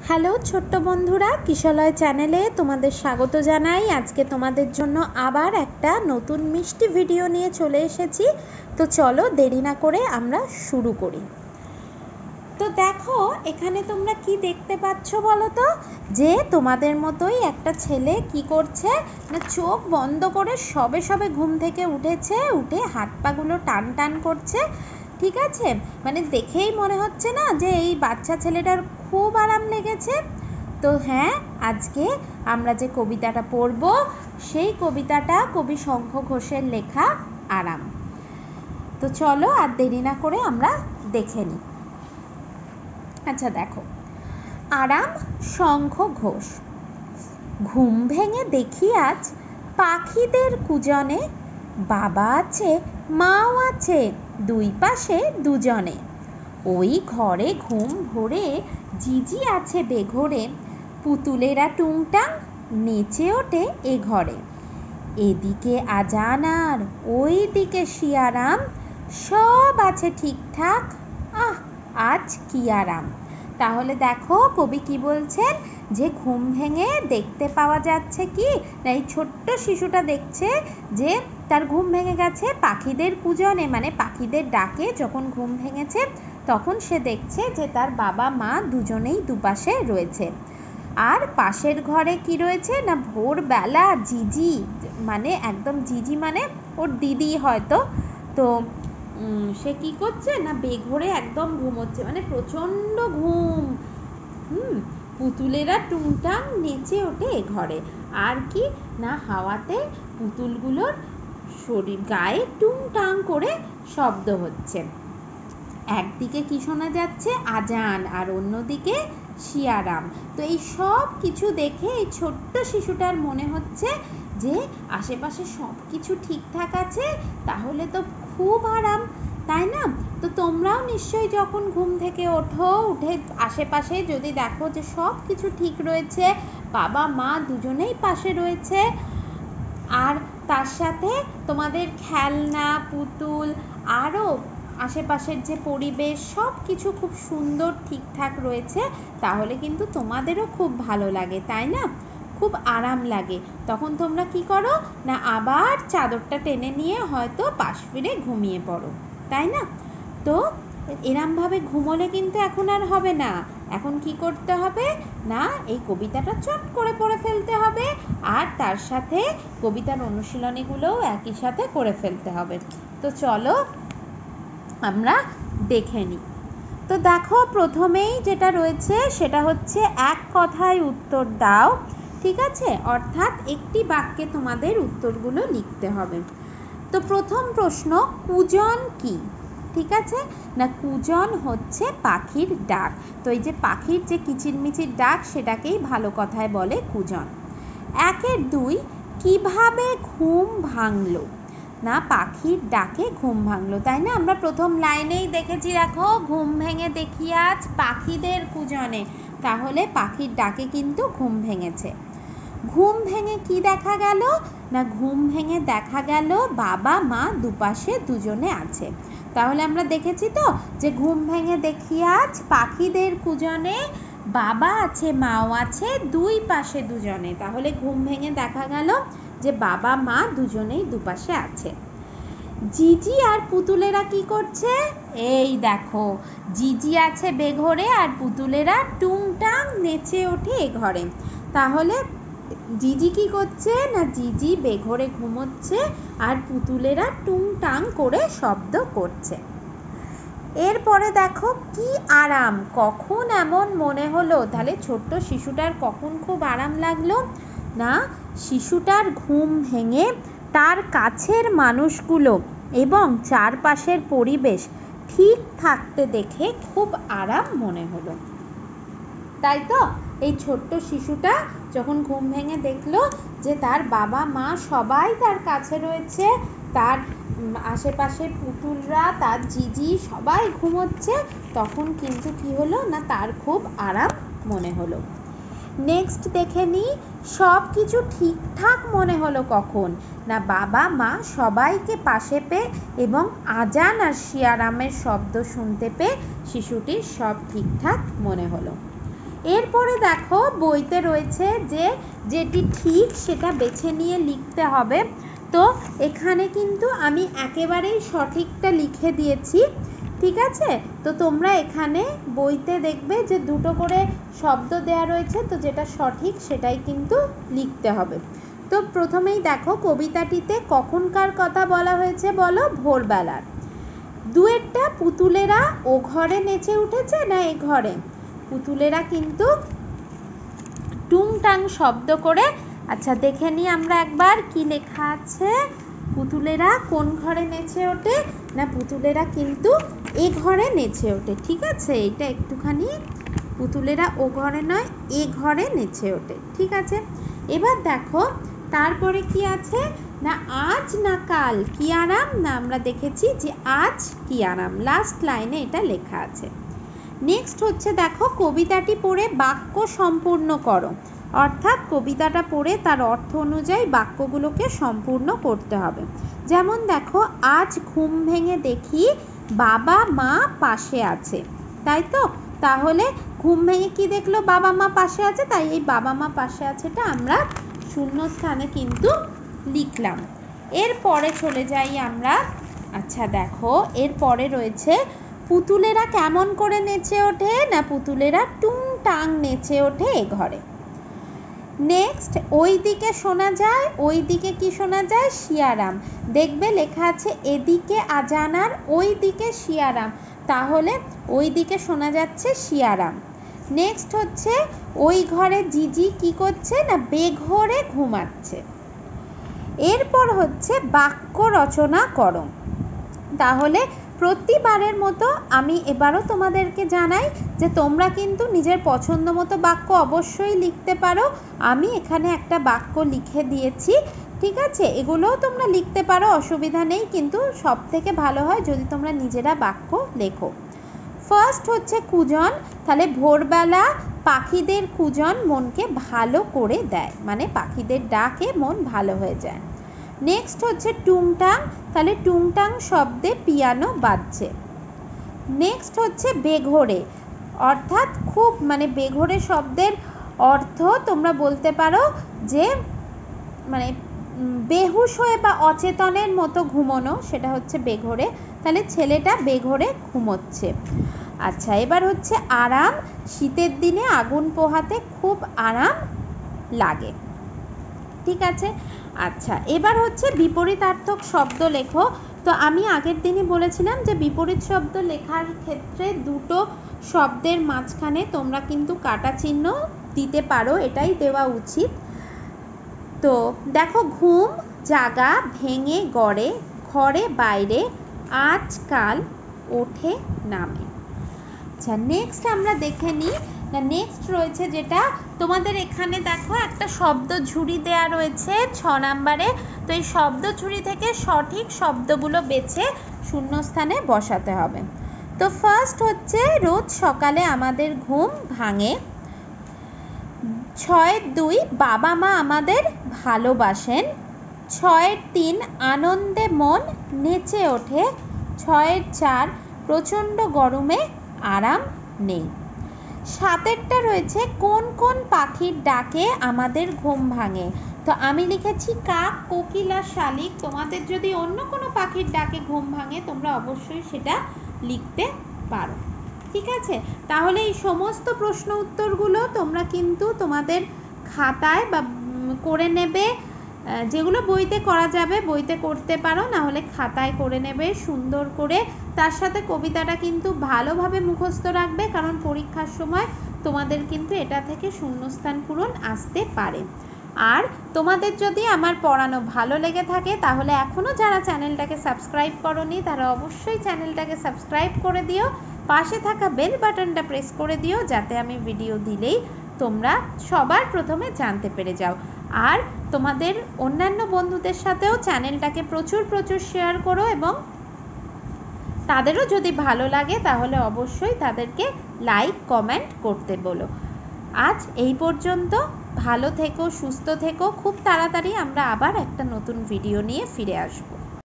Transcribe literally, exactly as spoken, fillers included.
Hello ছোট্ট বন্ধুরা, কিশলয় চ্যানেলে তোমাদের স্বাগত জানাই। আজকে তোমাদের জন্য আবার একটা নতুন মিষ্টি ভিডিও নিয়ে চলে এসেছি। তো চলো দেরি না করে আমরা শুরু করি। তো দেখো এখানে তোমরা কি দেখতে পাচ্ছ বলো তো, যে তোমাদের মতোই একটা ছেলে কি করছে না, চোখ বন্ধ করে সবে সবে ঘুম থেকে উঠেছে, উঠে হাত পাগুলো টান টান করছে। ঠিক আছে, মানে দেখেই মনে হচ্ছে না যে এই বাচ্চা ছেলেটার খুব আরাম লেগেছে। তো হ্যাঁ, আজকে আমরা যে কবিতাটা পড়ব সেই কবিতাটা কবি শঙ্খ ঘোষের লেখা আরাম। তো চলো আর দেরি না করে আমরা দেখে নিই। আচ্ছা দেখো, আরাম শঙ্খ ঘোষ। ঘুম ভেঙে দেখি আজ পাখিদের কুজনে, বাবা আছে মাও আছে দুই পাশে দুজনে। ওই ঘরে ঘুম ভরে জিজি আছে বেঘরে, পুতুলেরা টুংটাং নেচে ওঠে এ ঘরে। এদিকে আজান আর ওই দিকে শিয়ারাম, সব আছে ঠিকঠাক, আহ আজ কি আরাম। তাহলে দেখো কবি কি বলছেন, যে ঘুম ভেঙে দেখতে পাওয়া যাচ্ছে কি না, এই ছোট্ট শিশুটা দেখছে যে তার ঘুম ভেঙে গেছে পাখিদের কুজনে, মানে পাখিদের ডাকে যখন ঘুম ভেঙেছে তখন সে দেখছে যে তার বাবা মা দুজনেই দুপাশে রয়েছে। আর পাশের ঘরে কি রয়েছে না, ভোরবেলা জিজি, মানে একদম জিজি মানে ওর দিদি হয়তো, তো সে কি করছে না বেঘরে একদম ঘুমোচ্ছে, মানে প্রচন্ড ঘুম। হুম পুতুলেরা টুংটাং নেচে ওঠে ঘরে। আর কি না, হাওয়াতে পুতুলগুলোর শরীর গায়ে টুংটাং করে শব্দ হচ্ছে। একদিকে কি শোনা যাচ্ছে, আজান, আর অন্যদিকে শিয়ারাম। তো এই সব কিছু দেখে এই ছোট্ট শিশুটার মনে হচ্ছে যে আশেপাশে সব কিছু ঠিকঠাক আছে, তাহলে তো খুব আরাম, তাই না? তো তোমরাও নিশ্চয়ই যখন ঘুম থেকে ওঠো, উঠে আশেপাশে যদি দেখো যে সব কিছু ঠিক রয়েছে, বাবা মা দুজনেই পাশে রয়েছে, আর তার সাথে তোমাদের খেলনা পুতুল আরও আশেপাশের যে পরিবেশ সব কিছু খুব সুন্দর ঠিকঠাক রয়েছে, তাহলে কিন্তু তোমাদেরও খুব ভালো লাগে, তাই না? খুব আরাম লাগে। তখন তোমরা কি করো না, আবার চাদরটা টেনে নিয়ে হয়তো পাশ ফিরে ঘুমিয়ে পড়ো, তাই না? তো এরমভাবে ঘুমোলে কিন্তু এখন আর হবে না। এখন কি করতে হবে না, এই কবিতাটা চট করে পড়ে ফেলতে হবে, আর তার সাথে কবিতার অনুশীলনীগুলোও একই সাথে করে ফেলতে হবে। তো চলো আমরা দেখে নিই। তো দেখো প্রথমেই যেটা রয়েছে সেটা হচ্ছে এক কথায় উত্তর দাও। ঠিক আছে, অর্থাৎ একটি বাক্যে তোমাদের উত্তরগুলো লিখতে হবে। তো প্রথম প্রশ্ন, কুজন কি? ঠিক আছে না, কুজন হচ্ছে পাখির ডাক। তো এই যে পাখির যে কিচিরমিচির ডাক সেটাকেই ভালো কথায় বলে কুজন। একের দুই, কিভাবে ঘুম ভাঙলো? না পাখির ডাকে ঘুম ভাঙলো, তাই না? আমরা প্রথম লাইনেই দেখেছি, দেখো ঘুম ভেঙে দেখি আজ পাখিদের কুজনে, তাহলে পাখির ডাকে কিন্তু ঘুম ভেঙেছে। ঘুম ভেঙে কি দেখা গেল না, ঘুম ভেঙে দেখা গেল বাবা মা দুপাশে দুজনে আছে। তাহলে আমরা দেখেছি তো যে ঘুম ভেঙে দেখি আজ পাখিদের কুজনে, বাবা আছে মাও আছে দুই পাশে দুজনে, তাহলে ঘুম ভেঙে দেখা গেল যে বাবা মা দুজনেই দুপাশে আছে। জিজি আর পুতুলেরা কি করছে? এই দেখো জিজি আছে বেঘরে আর পুতুলেরা টুংটাং নেচে ওঠে এ ঘরে। তাহলে জিজি কি করছে না, জিজি বেঘরে ঘুমোচ্ছে আর পুতুলেরা টুংটাং করে শব্দ করছে। এরপরে দেখো কি আরাম, কখন এমন মনে হলো? তাহলে ছোট্ট শিশুটার কখন খুব আরাম লাগলো না, শিশুটার ঘুম ভেঙে তার কাছের মানুষগুলো এবং চারপাশের পরিবেশ ঠিক থাকতে দেখে খুব আরাম মনে হলো, তাই তো? এই ছোট্ট শিশুটা যখন ঘুম ভেঙে দেখলো যে তার বাবা মা সবাই তার কাছে রয়েছে, তার আশেপাশে পুতুলরা, তার জিজি সবাই ঘুমোচ্ছে, তখন কিন্তু কি হলো না, তার খুব আরাম মনে হলো। নেক্সট দেখে নিই, সব কিছু ঠিকঠাক মনে হলো কখন? না বাবা মা সবাইকে পাশে পেয়ে এবং আজান আর শিয়ারামের শব্দ শুনতে পেয়ে শিশুটির সব ঠিকঠাক মনে হলো। এরপরে দেখো বইতে রয়েছে যে যেটি ঠিক সেটা বেছে নিয়ে লিখতে হবে। তো এখানে কিন্তু আমি একেবারেই সঠিকটা লিখে দিয়েছি, ঠিক আছে। তো তোমরা এখানে বইতে দেখবে যে দুটো করে শব্দ দেয়া রয়েছে, তো যেটা সঠিক সেটাই কিন্তু লিখতে হবে। তো প্রথমেই দেখো কবিতাটিতে কখনকার কথা বলা হয়েছে বলো? ভোরবেলার। দুয়েরটা পুতুলেরা ও ঘরে নেচে উঠেছে না এ ঘরে? পুতুলেরা কিন্তু টুংটাং শব্দ করে, আচ্ছা দেখে নিই আমরা একবার কি লেখা আছে। পুতুলেরা কোন ঘরে নেচে ওঠে? না পুতুলেরা কিন্তু এ ঘরে নেচে ওঠে, ঠিক আছে। এটা একটুখানি পুতুলেরা ও ঘরে নয় এ ঘরে নেচে ওঠে, ঠিক আছে। এবার দেখো তারপরে কি আছে না আজ না কাল কি আরাম, না আমরা দেখেছি যে আজ কি আরাম, লাস্ট লাইনে এটা লেখা আছে। নেক্সট হচ্ছে দেখো কবিতাটি পড়ে বাক্য সম্পূর্ণ করো, অর্থাৎ কবিতাটা পড়ে তার অর্থ অনুযায়ী বাক্যগুলোকে সম্পূর্ণ করতে হবে। যেমন দেখো আজ ঘুম ভেঙে দেখি বাবা মা পাশে আছে, তাই তো। তাহলে ঘুম ভেঙে কি দেখলো? বাবা মা পাশে আছে, তাই এই বাবা মা পাশে আছেটা আমরা শূন্য স্থানে কিন্তু লিখলাম। এরপরে চলে যাই আমরা, আচ্ছা দেখো এরপরে রয়েছে পুতুলেরা কেমন করে নেচে ওঠে? না পুতুলেরা টুংটাং নেচে ওঠে এ ঘরে। নেক্সট ওই দিকে শোনা যায়, ওই দিকে কি শোনা যায়? শিয়ারাম। দেখবে লেখা আছে এদিকে আজানার ওই দিকে শিয়ারাম, তাহলে ওই দিকে শোনা যাচ্ছে শিয়ারাম। নেক্সট হচ্ছে ওই ঘরে জিজি কি করছে? না বেঘোরে ঘুমাচ্ছে। এরপর হচ্ছে বাক্য রচনা করো। তাহলে প্রতিবারের মতো আমি এবারও তোমাদেরকে জানাই যে তোমরা কিন্তু নিজের পছন্দ মতো বাক্য অবশ্যই লিখতে পারো। আমি এখানে একটা বাক্য লিখে দিয়েছি, ঠিক আছে। এগুলোও তোমরা লিখতে পারো, অসুবিধা নেই, কিন্তু সব থেকে ভালো হয় যদি তোমরা নিজেরা বাক্য লেখো। ফার্স্ট হচ্ছে কুজন, তাহলে ভোরবেলা পাখিদের কুজন মনকে ভালো করে দেয়, মানে পাখিদের ডাকে মন ভালো হয়ে যায়। নেক্সট হচ্ছে টুংটাং, তাহলে টুংটাং শব্দে পিয়ানো বাজছে। নেক্সট হচ্ছে বেঘোরে, অর্থাৎ খুব মানে বেঘোরে শব্দের অর্থ তোমরা বলতে পারো যে মানে বেহুশ হয়ে বা অচেতনের মতো ঘুমোনো, সেটা হচ্ছে বেঘোরে। তাহলে ছেলেটা বেঘোরে ঘুমোচ্ছে। আচ্ছা এবার হচ্ছে আরাম, শীতের দিনে আগুন পোহাতে খুব আরাম লাগে, ঠিক আছে। আচ্ছা এবার হচ্ছে বিপরীতার্থক শব্দ লেখো। তো আমি আগের দিনই বলেছিলাম যে বিপরীত শব্দ লেখার ক্ষেত্রে দুটো শব্দের মাঝখানে তোমরা কিন্তু কাটা চিহ্ন দিতে পারো, এটাই দেওয়া উচিত। তো দেখো ঘুম জাগা ভেঙে গড়ে ঘরে বাইরে আজকাল ওঠে নামে। আচ্ছা নেক্সট আমরা দেখে নিই, না নেক্সট রয়েছে যেটা তোমাদের এখানে দেখো একটা শব্দ ঝুড়ি দেয়া রয়েছে ছ নাম্বারে। তো এই শব্দ ঝুড়ি থেকে সঠিক শব্দগুলো বেছে শূন্যস্থানে বসাতে হবে। তো ফার্স্ট হচ্ছে রোজ সকালে আমাদের ঘুম ভাঙে। ছয়ের দুই বাবা মা আমাদের ভালোবাসেন। ছয়ের তিন আনন্দে মন নেচে ওঠে। ছয়ের চার প্রচণ্ড গরমে আরাম নেই। সাতেরটা রয়েছে কোন কোন পাখির ডাকে আমাদের ঘুম ভাঙে। তো আমি লিখেছি কাক কোকিল আর শালিক। তোমাদের যদি অন্য কোনো পাখির ডাকে ঘুম ভাঙে তোমরা অবশ্যই সেটা লিখতে পারো, ঠিক আছে। তাহলে এই সমস্ত প্রশ্ন উত্তরগুলো তোমরা কিন্তু তোমাদের খাতায় বা করে নেবে, যেগুলো বইতে করা যাবে বইতে করতে পারো, না হলে খাতায় করে নেবে সুন্দর করে। তার সাথে কবিতাটা কিন্তু ভালোভাবে মুখস্থ রাখবে, কারণ পরীক্ষার সময় তোমাদের কিন্তু এটা থেকে শূন্যস্থান পূরণ আসতে পারে। আর তোমাদের যদি আমার পড়ানো ভালো লেগে থাকে তাহলে এখনও যারা চ্যানেলটাকে সাবস্ক্রাইব করোনি তারা অবশ্যই চ্যানেলটাকে সাবস্ক্রাইব করে দিও, পাশে থাকা বেল বাটনটা প্রেস করে দিও, যাতে আমি ভিডিও দিলেই তোমরা সবার প্রথমে জানতে পেরে যাও। আর তোমাদের অন্যান্য বন্ধুদের সাথেও চ্যানেলটাকে প্রচুর প্রচুর শেয়ার করো, এবং তাদেরও যদি ভালো লাগে তাহলে অবশ্যই তাদেরকে লাইক কমেন্ট করতে বলো। আজ এই পর্যন্ত, ভালো থেকো, সুস্থ থেকো। খুব তাড়াতাড়ি আমরা আবার একটা নতুন ভিডিও নিয়ে ফিরে আসবো।